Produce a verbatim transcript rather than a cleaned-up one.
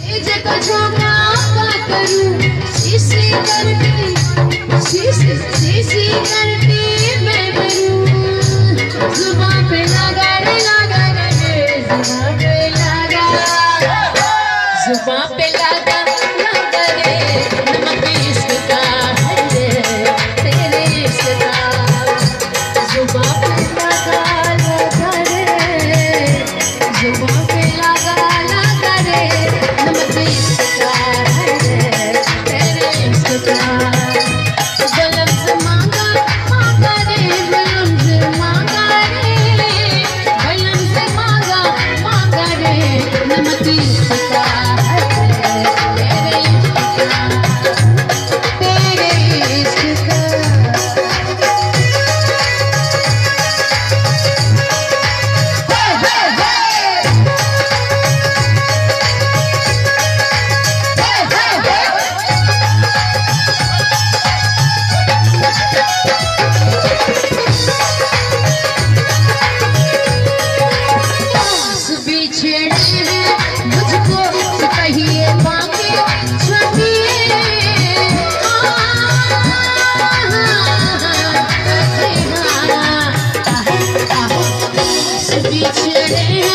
झोंका का करूं शीशी करती शीशी शीशी करती मैं मरूं जुबान पे लगा रे लगा रे जुबान पे लगा जुबान पे लगा लगा रे नमक इश्क का है तेरे इश्क का जुबान पे लगा लगा रे जुबान पे लगा लगा रे नमक इश्क का है तेरे इश्क का बलम से मांगा मांगा रे बलम से मांगा रे बलम से मांगा मांगा रे नमक इश्क का है तेरे इश्क का तेरे इश्क का मुझको सिपाहिए मांगे छठिए बिछड़े